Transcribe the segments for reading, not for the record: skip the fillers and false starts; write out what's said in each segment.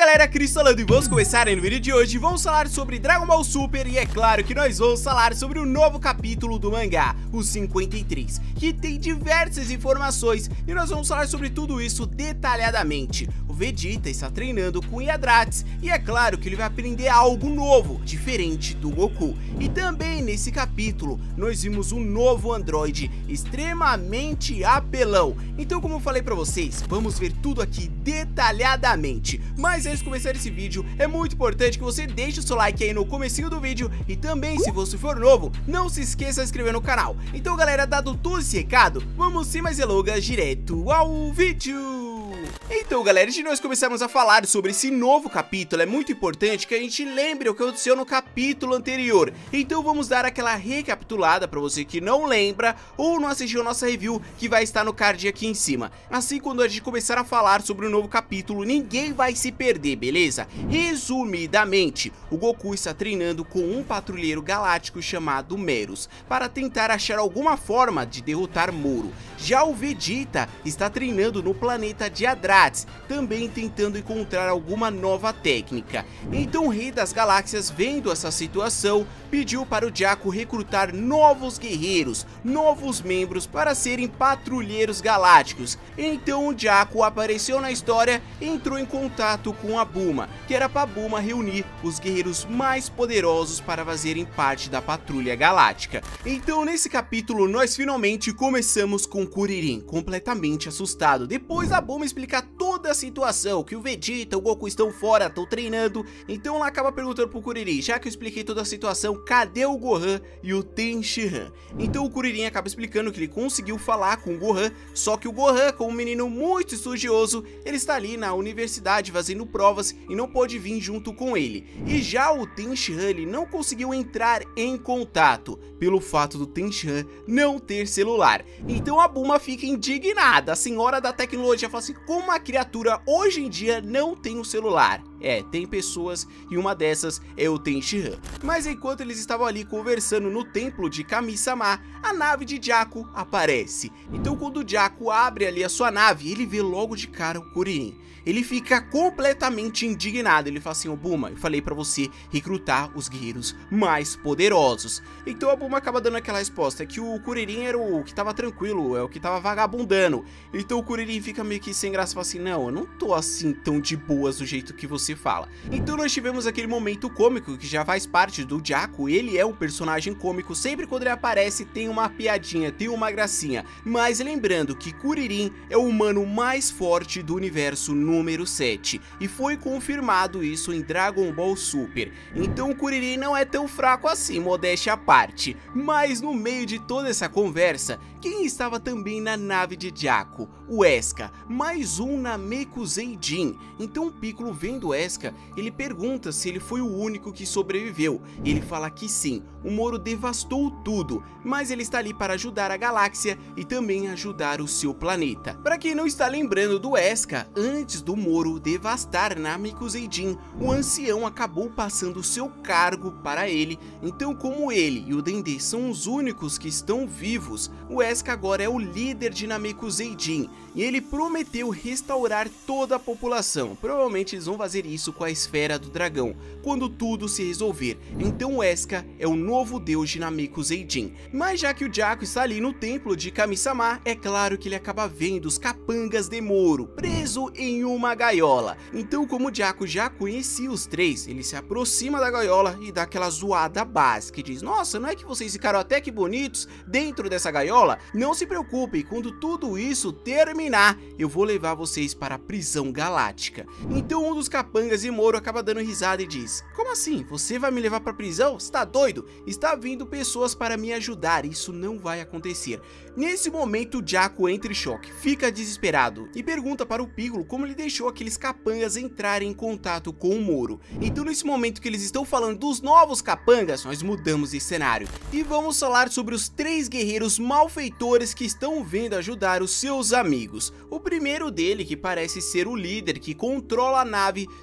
galera, Cris falando e vamos começar no vídeo de hoje. Vamos falar sobre Dragon Ball Super e é claro que nós vamos falar sobre o novo capítulo do mangá, o 53, que tem diversas informações e nós vamos falar sobre tudo isso detalhadamente. O Vegeta está treinando com Yadrats e é claro que ele vai aprender algo novo, diferente do Goku. E também nesse capítulo nós vimos um novo androide extremamente apelão. Então, como eu falei pra vocês, vamos ver tudo aqui detalhadamente. Mas antes de começar esse vídeo, é muito importante que você deixe o seu like aí no comecinho do vídeo. E também, se você for novo, não se esqueça de se inscrever no canal. Então galera, dado todo esse recado, vamos sem mais delongas direto ao vídeo. Então galera, antes de nós começarmos a falar sobre esse novo capítulo, é muito importante que a gente lembre o que aconteceu no capítulo anterior. Então vamos dar aquela recapitulada pra você que não lembra ou não assistiu a nossa review, que vai estar no card aqui em cima. Assim, quando a gente começar a falar sobre o novo capítulo, ninguém vai se perder, beleza? Resumidamente, o Goku está treinando com um patrulheiro galáctico chamado Meros, para tentar achar alguma forma de derrotar Moro. Já o Vegeta está treinando no planeta de Yadrats, também tentando encontrar alguma nova técnica. Então o Rei das Galáxias, vendo essa situação, pediu para o Jaco recrutar novos guerreiros, novos membros para serem patrulheiros galácticos. Então o Jaco apareceu na história e entrou em contato com a Bulma, que era para a Bulma reunir os guerreiros mais poderosos para fazerem parte da Patrulha Galáctica. Então nesse capítulo nós finalmente começamos com Kuririn completamente assustado, depois a Bulma explicar toda a situação, que o Vegeta e o Goku estão fora, estão treinando. Então ela acaba perguntando pro Kuririn, já que eu expliquei toda a situação, cadê o Gohan e o Tenshinhan? Então o Kuririn acaba explicando que ele conseguiu falar com o Gohan, só que o Gohan, como um menino muito estudioso, ele está ali na universidade fazendo provas e não pode vir junto com ele. E já o Tenshinhan, ele não conseguiu entrar em contato, pelo fato do Tenshinhan não ter celular. Então a Bulma fica indignada, a senhora da tecnologia fala assim, como a criatura hoje em dia não tem um celular? Tem pessoas e uma dessas é o Tenshinhan. Mas enquanto eles estavam ali conversando no templo de Kami-sama, a nave de Jaco aparece. Então quando o Jaco abre ali a sua nave, ele vê logo de cara o Kuririn. Ele fica completamente indignado, ele fala assim, ô Bulma, eu falei pra você recrutar os guerreiros mais poderosos. Então a Bulma acaba dando aquela resposta, que o Kuririn era o que tava tranquilo, é o que tava vagabundando. Então o Kuririn fica meio que sem graça e fala assim, não, eu não tô assim tão de boas do jeito que você fala. Então nós tivemos aquele momento cômico que já faz parte do Jaco, ele é um personagem cômico, sempre quando ele aparece tem uma piadinha, tem uma gracinha. Mas lembrando que Kuririn é o humano mais forte do universo número 7, e foi confirmado isso em Dragon Ball Super. Então o Kuririn não é tão fraco assim, modéstia à parte. Mas no meio de toda essa conversa, quem estava também na nave de Jaco? O Eska, mais um Namekuseidin. Então o Piccolo, vendo o Eska, ele pergunta se ele foi o único que sobreviveu. Ele fala que sim, o Moro devastou tudo, mas ele está ali para ajudar a galáxia e também ajudar o seu planeta. Para quem não está lembrando do Eska, antes do Moro devastar Namekuseidin, o ancião acabou passando seu cargo para ele. Então, como ele e o Dendê são os únicos que estão vivos, o Eska agora é o líder de Namekuseidin e ele prometeu restaurar toda a população. Provavelmente eles vão fazer isso com a esfera do dragão, quando tudo se resolver. Então o Eska é o novo deus de Namekuseidin. Mas já que o Jaco está ali no templo de Kami-sama, é claro que ele acaba vendo os capangas de Moro preso em uma gaiola. Então, como o Jaco já conhecia os três, ele se aproxima da gaiola e dá aquela zoada básica e diz, nossa, não é que vocês ficaram até que bonitos dentro dessa gaiola? Não se preocupem, quando tudo isso terminar, eu vou levar vocês para a prisão galáctica. Então um dos capangas de Moro acaba dando risada e diz, como assim? Você vai me levar para a prisão? Você tá doido? Está vindo pessoas para me ajudar, isso não vai acontecer. Nesse momento o Jaco entra em choque, fica desesperado e pergunta para o Piccolo como ele deixou aqueles capangas entrarem em contato com o Moro. Então nesse momento que eles estão falando dos novos capangas, nós mudamos de cenário e vamos falar sobre os três guerreiros malfeitores que estão vindo ajudar os seus amigos. O primeiro dele, que parece ser o líder que controla a nave,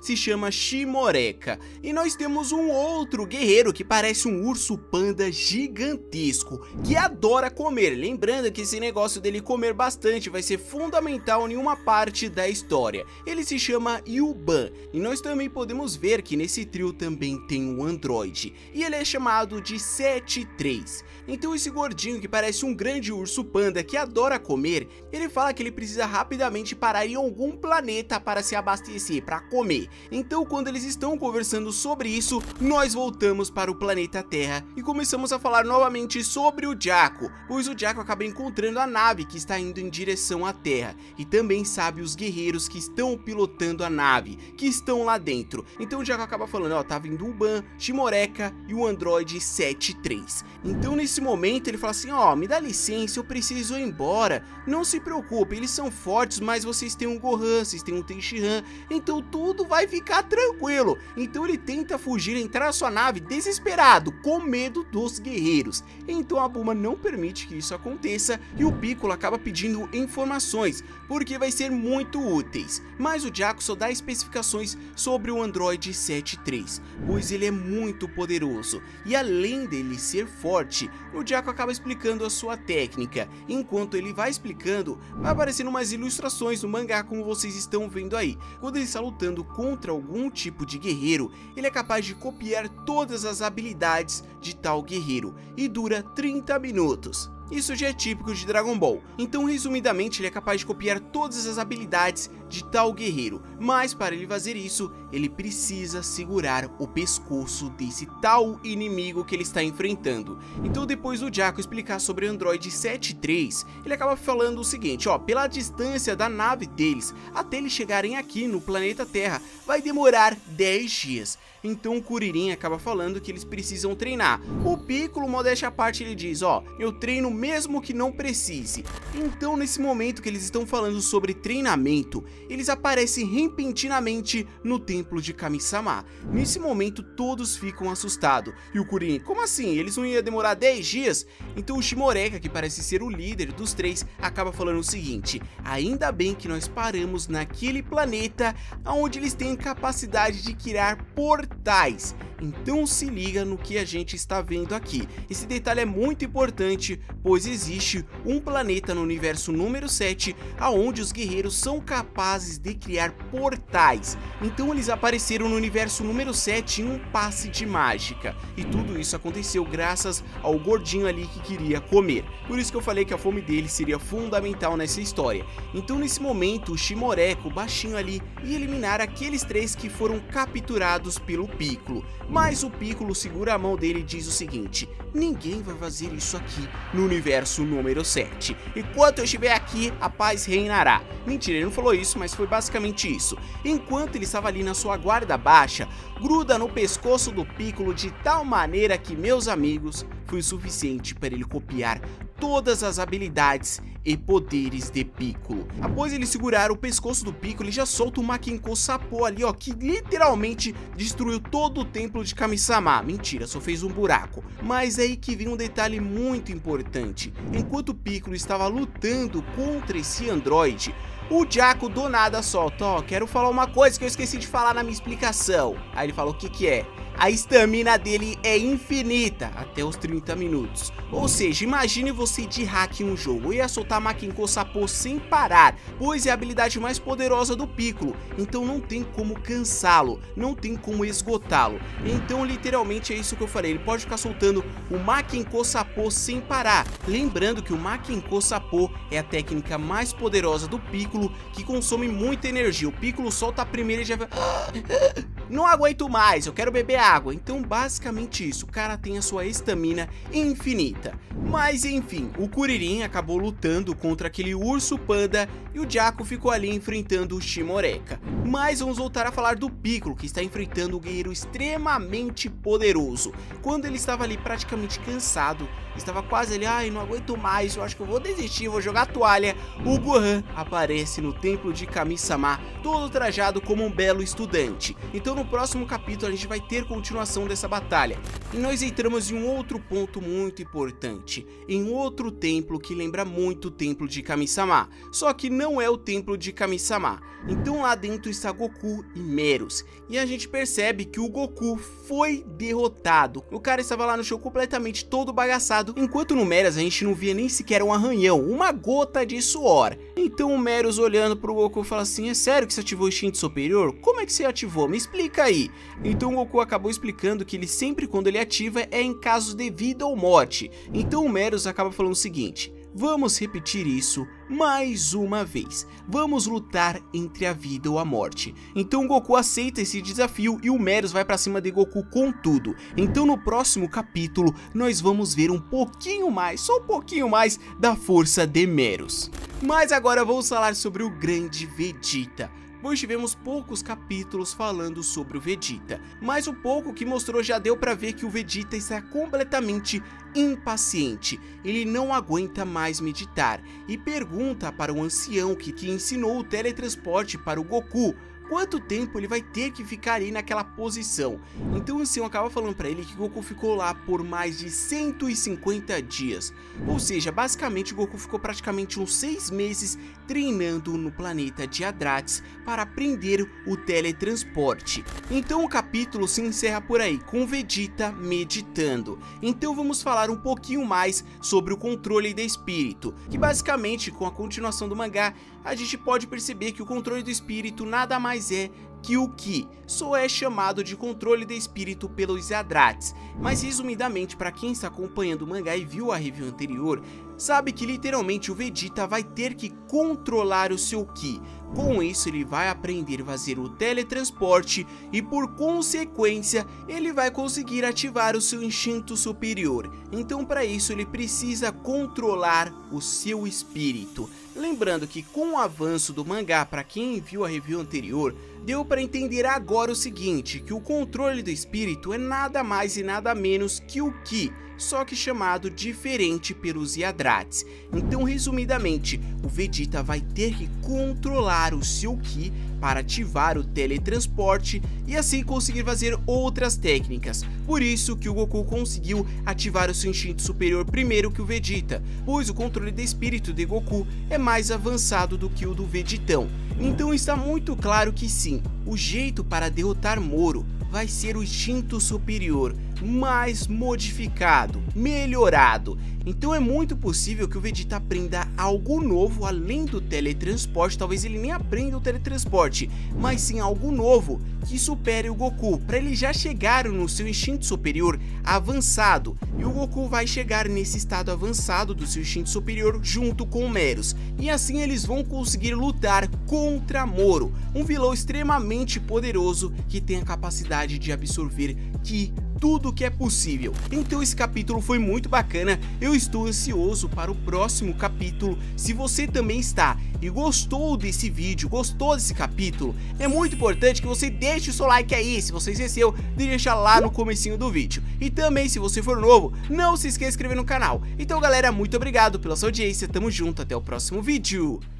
se chama Shimoreka. E nós temos um outro guerreiro que parece um urso panda gigantesco, que adora comer. Lembrando que esse negócio dele comer bastante vai ser fundamental em uma parte da história. Ele se chama Yuban, e nós também podemos ver que nesse trio também tem um androide, e ele é chamado de 73. Então esse gordinho que parece um grande urso panda que adora comer, ele fala que ele precisa rapidamente parar em algum planeta para se abastecer, para comer. Então quando eles estão conversando sobre isso, nós voltamos para o planeta Terra e começamos a falar novamente sobre o Jaco, pois o Jaco acaba encontrando a nave que está indo em direção à Terra, e também sabe os guerreiros que estão pilotando a nave, que estão lá dentro. Então o Jaco acaba falando, ó, tá vindo o Ban, Shimoreka e o androide 73. Então nesse momento ele fala assim, ó, me dá licença, eu preciso ir embora, não se preocupe, eles são fortes, mas vocês têm um Gohan, vocês têm um Tenshinhan, então tudo vai ficar tranquilo. Então ele tenta fugir, entrar na sua nave desesperado, com medo dos guerreiros. Então a Bulma não permite que isso aconteça e o Piccolo acaba pedindo informações, porque vai ser muito úteis. Mas o Jaco só dá especificações sobre o androide 73, pois ele é muito poderoso, e além dele ser forte, o Jaco acaba explicando a sua técnica. Enquanto ele vai explicando, vai aparecendo umas ilustrações no mangá, como vocês estão vendo aí. Quando ele está lutando contra algum tipo de guerreiro, ele é capaz de copiar todas as habilidades de tal guerreiro, e dura 30 minutos. Isso já é típico de Dragon Ball. Então, resumidamente, ele é capaz de copiar todas as habilidades de tal guerreiro, mas para ele fazer isso, ele precisa segurar o pescoço desse tal inimigo que ele está enfrentando. Então, depois do Jaco explicar sobre o Android 73, ele acaba falando o seguinte, ó, pela distância da nave deles até eles chegarem aqui no planeta Terra, vai demorar 10 dias. Então o Kuririn acaba falando que eles precisam treinar. O Piccolo, modéstia à parte, ele diz, ó, eu treino mesmo que não precise. Então nesse momento que eles estão falando sobre treinamento, eles aparecem repentinamente no templo de Kami-sama. Nesse momento todos ficam assustados. E o Kuririn, como assim? Eles não iam demorar 10 dias? Então o Shimoreka, que parece ser o líder dos três, acaba falando o seguinte, ainda bem que nós paramos naquele planeta onde eles têm capacidade de criar portais. Então se liga no que a gente está vendo aqui. Esse detalhe é muito importante, pois existe um planeta no universo número 7, aonde os guerreiros são capazes de criar portais. Então eles apareceram no universo número 7 em um passe de mágica. E tudo isso aconteceu graças ao gordinho ali que queria comer. Por isso que eu falei que a fome dele seria fundamental nessa história. Então nesse momento o Shimoreka, o baixinho ali, ia eliminar aqueles três que foram capturados pelo Piccolo. Mas o Piccolo segura a mão dele e diz o seguinte, ninguém vai fazer isso aqui no universo número 7. Enquanto eu estiver aqui, a paz reinará. Mentira, ele não falou isso, mas foi basicamente isso. Enquanto ele estava ali na sua guarda baixa, gruda no pescoço do Piccolo de tal maneira que, meus amigos, foi o suficiente para ele copiar todas as habilidades e poderes de Piccolo. Após ele segurar o pescoço do Piccolo, ele já solta o Makenko Sappo ali, ó, que literalmente destruiu todo o templo de Kami-sama. Mentira, só fez um buraco. Mas é aí que vem um detalhe muito importante. Enquanto o Piccolo estava lutando contra esse androide, o Jaco do nada solta, ó, quero falar uma coisa que eu esqueci de falar na minha explicação. Aí ele fala, o que que é? A estamina dele é infinita, até os 30 minutos. Ou seja, imagine você de hack em um jogo. Eu ia soltar Makenko Sappo sem parar, pois é a habilidade mais poderosa do Piccolo. Então não tem como cansá-lo, não tem como esgotá-lo. Então literalmente é isso que eu falei, ele pode ficar soltando o Makenko Sappo sem parar. Lembrando que o Makenko Sappo é a técnica mais poderosa do Piccolo, que consome muita energia. O Piccolo solta a primeira e já vai... não aguento mais, eu quero beber água. Então basicamente isso, o cara tem a sua estamina infinita. Mas enfim, o Kuririn acabou lutando contra aquele urso panda e o Jaco ficou ali enfrentando o Shimoreka. Mas vamos voltar a falar do Piccolo, que está enfrentando um guerreiro extremamente poderoso. Quando ele estava ali praticamente cansado, estava quase ali, ai, não aguento mais, eu acho que eu vou desistir, vou jogar a toalha. O Gohan aparece no templo de Kami-sama, todo trajado como um belo estudante. Então no próximo capítulo a gente vai ter continuação dessa batalha. E nós entramos em um outro ponto muito importante, em outro templo que lembra muito o templo de Kami-sama, só que não é o templo de Kami-sama. Então lá dentro está Goku e Meros, e a gente percebe que o Goku foi derrotado. O cara estava lá no chão completamente todo bagaçado, enquanto no Meros a gente não via nem sequer um arranhão, uma gota de suor. Então o Meros olhando pro Goku fala assim, é sério que você ativou o instinto superior? Como é que você ativou? Me explica aí. Então o Goku acabou explicando que ele sempre quando ele ativa é em casos de vida ou morte. Então o Meros acaba falando o seguinte, vamos repetir isso mais uma vez. Vamos lutar entre a vida ou a morte. Então Goku aceita esse desafio e o Meros vai pra cima de Goku com tudo. Então no próximo capítulo nós vamos ver um pouquinho mais, só um pouquinho mais da força de Meros. Mas agora vamos falar sobre o grande Vegeta. Pois tivemos poucos capítulos falando sobre o Vegeta, mas o pouco que mostrou já deu pra ver que o Vegeta está completamente impaciente. Ele não aguenta mais meditar e pergunta para o ancião que ensinou o teletransporte para o Goku quanto tempo ele vai ter que ficar aí naquela posição. Então o ancião acaba falando para ele que Goku ficou lá por mais de 150 dias. Ou seja, basicamente Goku ficou praticamente uns 6 meses treinando no planeta de Adrats para aprender o teletransporte. Então o capítulo se encerra por aí, com Vegeta meditando. Então vamos falar um pouquinho mais sobre o controle de espírito, que basicamente com a continuação do mangá, a gente pode perceber que o controle do espírito nada mais é que o Ki, só é chamado de controle de espírito pelos Adrats, mas resumidamente para quem está acompanhando o mangá e viu a review anterior, sabe que literalmente o Vegeta vai ter que controlar o seu Ki. Com isso ele vai aprender a fazer o teletransporte e por consequência ele vai conseguir ativar o seu instinto superior. Então para isso ele precisa controlar o seu espírito. Lembrando que com o avanço do mangá, para quem viu a review anterior, deu para entender agora o seguinte, que o controle do espírito é nada mais e nada menos que o Ki, só que chamado diferente pelos Adrats. Então resumidamente, o Vegeta vai ter que controlar o seu Ki para ativar o teletransporte e assim conseguir fazer outras técnicas. Por isso que o Goku conseguiu ativar o seu instinto superior primeiro que o Vegeta, pois o controle de espírito de Goku é mais avançado do que o do Vegetão. Então está muito claro que sim, o jeito para derrotar Moro vai ser o instinto superior, mais modificado, melhorado. Então é muito possível que o Vegeta aprenda algo novo além do teletransporte. Talvez ele nem aprenda o teletransporte, mas sim algo novo que supere o Goku, para ele já chegar no seu instinto superior avançado. E o Goku vai chegar nesse estado avançado do seu instinto superior junto com o Meros, e assim eles vão conseguir lutar contra Moro, um vilão extremamente poderoso que tem a capacidade de absorver Ki, tudo que é possível. Então esse capítulo foi muito bacana, eu estou ansioso para o próximo capítulo. Se você também está e gostou desse vídeo, gostou desse capítulo, é muito importante que você deixe o seu like aí. Se você esqueceu, deixa lá no comecinho do vídeo. E também, se você for novo, não se esqueça de se inscrever no canal. Então galera, muito obrigado pela sua audiência, tamo junto, até o próximo vídeo.